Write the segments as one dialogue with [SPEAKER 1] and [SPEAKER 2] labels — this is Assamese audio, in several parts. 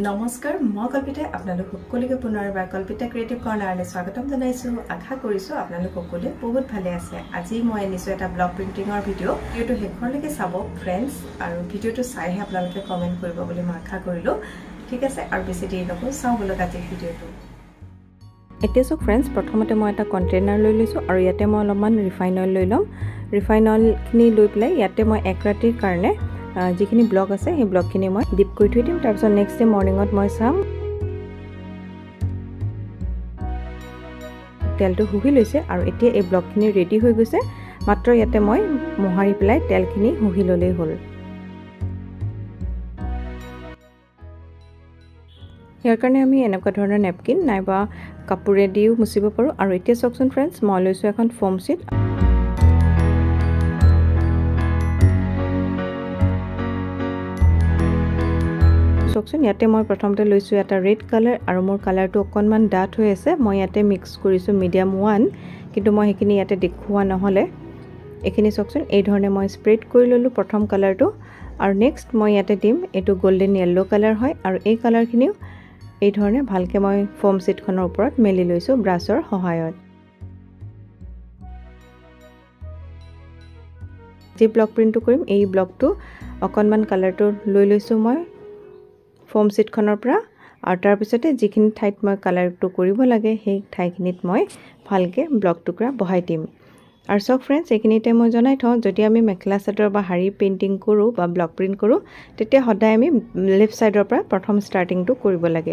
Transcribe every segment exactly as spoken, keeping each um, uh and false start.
[SPEAKER 1] নমস্কাৰ মই কল্পিতা আপোনালোক সকলোকে পুনৰবাৰ কল্পিতা ক্ৰিয়েটিভ কৰ্নাৰলৈ স্বাগতম জনাইছো আশা কৰিছো আপোনালোক সকলোৱে বহুত ভালে আছে আজি মই আনিছো এটা ব্লক প্ৰিন্টিংৰ ভিডিও ভিডিওটো শেষলৈকে চাব ফ্ৰেন্ডছ আৰু ভিডিওটো চাইহে আপোনালোকে কমেন্ট কৰিব বুলি মই আশা কৰিলো ঠিক আছে আৰু বেছি দেৰি নকৰো চাও বলক আজি ভিডিওটো এতিয়া সো ফ্ৰেন্ডছ প্ৰথমতে মই এটা কন্টেইনাৰ লৈ লৈছো আৰু ইয়াতে মই অলপমান ৰিফাইন অইল লৈ লম ৰিফাইন অইল খিনি লৈ প্লাই ইয়াতে মই এক ৰাতিৰ কাৰণে যিখিনি ব্লক আছে এই ব্লকখিনি মই ডিপ কৰি থৈ দিম তাৰপিছত নেক্সট ডে মৰ্নিংত মই চাম তেলটো হুহি লৈছে আৰু এতিয়া এই ব্লকখিনি ৰেডি হৈ গৈছে মাত্ৰ ইয়াতে মই মোহাৰি প্লাই তেলখিনি হুহি ললেই হ'ল ইয়াৰ কাৰণে আমি এনেকুৱা ধৰণৰ নেপকিন নাইবা কাপোৰে দিও মুচিব পাৰো আৰু এতিয়া চাওকচোন ফ্ৰেন্ডছ মই লৈছো এখন ফোম শীট চকচোন ইয়াতে মই প্ৰথমতে লৈছো এটা ৰেড কালাৰ আৰু মোৰ কালাৰটো অকনমান ডাট হৈ আছে মই ইয়াতে মিক্স কৰিছো মিডিয়াম ওৱান কিন্তু মই হেখিনি ইয়াতে দেখুৱা নহলে এখিনি চকচোন এই ধৰণে মই স্প্ৰেড কৰি ললো প্ৰথম কালাৰটো আৰু নেক্সট মই ইয়াতে দিম এটো গোল্ডেন ইয়েলো কালাৰ হয় আৰু এই কালাৰখিনিও এই ধৰণে ভালকে মই ফোম শীটখনৰ ওপৰত মেলি লৈছো ব্ৰাছৰ সহায়ত যে ব্লক প্ৰিন্টটো কৰিম এই ব্লকটো অকনমান কালাৰটো লৈ লৈছো মই ফোম শীটখনৰ পৰা আৰু তাৰ পিছতে যিখিনি ঠাইত মই কালাৰটো কৰিব লাগে সেই ঠাইখিনিত মই ভালকে ব্লক টুকুৰা বহাই দিম আৰু সব ফ্ৰেন্ডছ এইখিনিতে মই জনাই থওঁ যদি আমি মেখেলা চাদৰ বা হাৰি পেইন্টিং কৰো বা ব্লক প্ৰিন্ট কৰো তেতিয়া সদায় আমি লেফট সাইডৰ পৰা প্ৰথম ষ্টাৰ্টিংটো কৰিব লাগে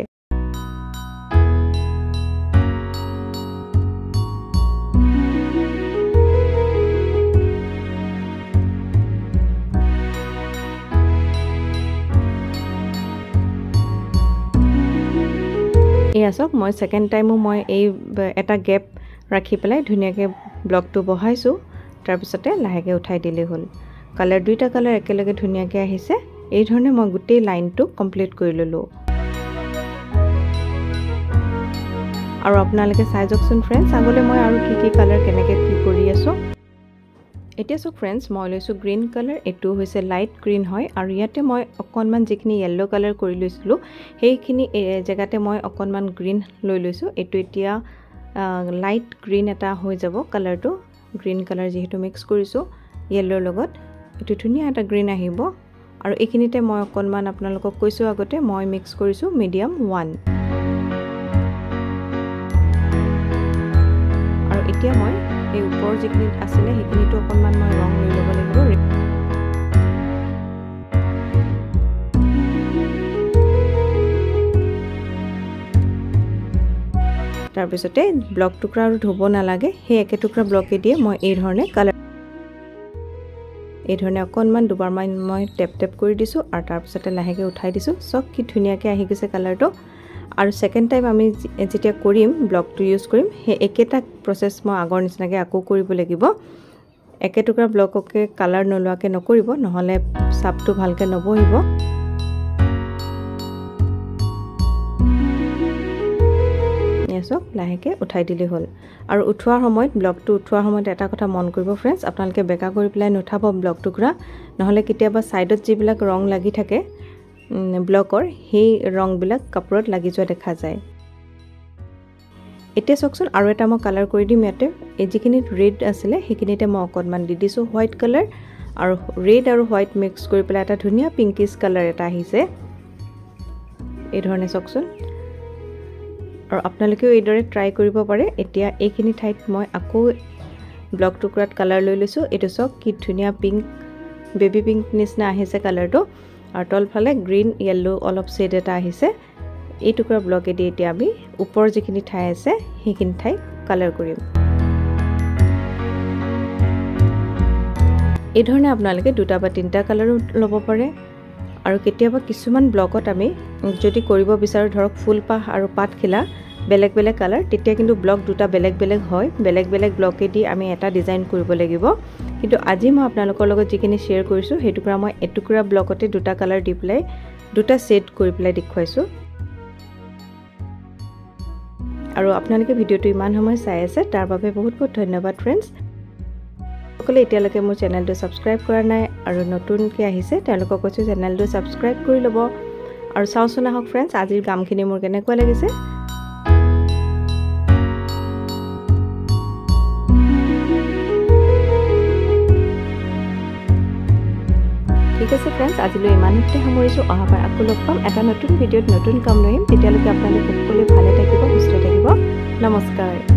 [SPEAKER 1] ইয়াসক মই সেকেন্ড টাইমো মই এই এটা গ্যাপ ৰাখি পেলাই ধুনিয়াকে ব্লকটো বহাইছো তাৰ পিছতে লাহেকে উঠাই দিলে হ'ল কালাৰ দুইটা কালাৰ একেলগে ধুনিয়াকে আহিছে এই ধৰণে মই গোটেই লাইনটো কমপ্লিট কৰি ললো আৰু আপোনালোকে চাই যাওকচোন ফ্ৰেন্ডছ আগলে মই আৰু কি কি কালাৰ কেনেকে কি কৰি আছো এতিয়া সো ফ্ৰেন্ডছ মই লৈছো গ্ৰীন কালাৰ এটো হৈছে লাইট গ্ৰীন হয় আৰু ইয়াতে মই অকনমান যিখিনি ইয়েলো কালাৰ কৰি লৈছিলো সেইখিনি জেগাতে মই অকনমান গ্ৰীন লৈ লৈছো এটো এতিয়া লাইট গ্ৰীন এটা হৈ যাব কালাৰটো গ্ৰীন কালাৰ যেহেতু মিক্স কৰিছো ইয়েলোৰ লগত এটো ধুনিয়া এটা গ্ৰীন আহিব আৰু এইখিনিতে মই অকনমান আপোনালোকক কৈছো আগতে মই মিক্স কৰিছো মিডিয়াম ওৱান আৰু এতিয়া মই এই উপৰ যিখিনি আছিল সেইখিনিটো অকনমান মই ৰং লৈ ল'ব লাগিব তাৰ পিছতে ব্লক টুকুৰা আৰু ধুব নালাগে সেই একে টুকুৰা ব্লকে দিয়ে মই এই ধৰণে কালাৰ এই ধৰণে অকনমান দুবাৰ মান মই টেপ টেপ কৰি দিছো আৰু তাৰ পিছতে লাহেকে উঠাই দিছো সব কি ধুনিয়াকে আহি গৈছে কালাৰটো আৰু সেকেন্ড টাইম আমি যেতিয়া কৰিম ব্লকটো ইউজ কৰিম হে একেটা প্ৰসেস মই আগৰ নিচিনাকে আকৌ কৰিব লাগিব একে টুকুৰা ব্লককে কালাৰ নলোৱাকে নকৰিব নহলে সাপটো ভালকে নবহিব এসক লাহেকে উঠাই দিলে হ'ল আৰু উঠোৱাৰ সময়ত ব্লকটো উঠোৱাৰ সময়ত এটা কথা মন কৰিব ফ্ৰেন্ডছ আপোনালোকে বেকা কৰি প্লাই নুঠাব ব্লক টুকুৰা নহলে কেতিয়াবা সাইডত যিবিলাক ৰং লাগি থাকে ব্লকৰ সেই ৰং বিলাক কাপোৰত লাগি যোৱা দেখা যায় এতিয়া চকচোন আৰু এটা মই কালাৰ কৰি দিম ইয়াতে এই যিখিনি ৰেড আছিল সেইখিনিতে মই অকনমান দি দিছো হোৱাইট কালাৰ আৰু ৰেড আৰু হোৱাইট মিক্স কৰি পেলাই এটা ধুনিয়া পিংকিশ কালাৰ এটা আহিছে এই ধৰণে চকচোন আৰু আপোনালোকেও এই দৰে ট্ৰাই কৰিব পাৰে এতিয়া এইখিনি ঠাইত মই আকৌ ব্লক টুকুৰাত কালাৰ লৈ লৈছো এটো সব কি ধুনিয়া পিংক বেবি পিংক নিচিনা আহিছে কালাৰটো আৰু তলফালে গ্ৰীন ইয়েলো অলপ শেড এটা আহিছে এই টুকুৰা ব্লকে দি এতিয়া আমি ওপৰ যিখিনি ঠাই আছে সেইখিনি ঠাই কালাৰ কৰিম এই ধৰণে আপোনালোকে দুটা বা তিনটা কালাৰ ল'ব পাৰে আৰু কেতিয়াবা কিছুমান ব্লকত আমি যদি কৰিব বিচাৰো ধৰক ফুল পাহ আৰু পাতখিলা বেলেগ বেলেগ কালাৰ তেতিয়া কিন্তু ব্লক দুটা বেলেগ বেলেগ হয় বেলেগ বেলেগ ব্লকে দি আমি এটা ডিজাইন কৰিব লাগিব কিন্তু আজি মই আপোনালোকৰ লগত যিখিনি শেয়াৰ কৰিছো হেতুকুৰা মই এটুকুৰা ব্লকতে দুটা কালাৰ দি প্লাই দুটা সেট কৰি প্লাই দেখুৱাইছো আৰু আপোনালোকে ভিডিওটো ইমান সময় চাই আছে তাৰ বাবে বহুত বহুত ধন্যবাদ ফ্ৰেন্ডছ সকলে এতিয়ালৈকে মোৰ চেনেলটো সাবস্ক্ৰাইব কৰা নাই আৰু নতুনকৈ আহিছে তেওঁলোকক কৈছো চেনেলটো সাবস্ক্ৰাইব কৰি লব আৰু চাওচোন আহক ফ্ৰেণ্ডছ আজিৰ কামখিনি মোৰ কেনেকুৱা লাগিছে ঠিক আছে ফ্ৰেণ্ডছ আজিলৈ ইমানতে সামৰিছো অহাবাৰ আকৌ লগ পাম এটা নতুন ভিডিঅ'ত নতুন কাম লৈ তেতিয়ালৈকে আপোনালোক সকলোৱে ভালে থাকিব সুস্থ থাকিব নমস্কাৰ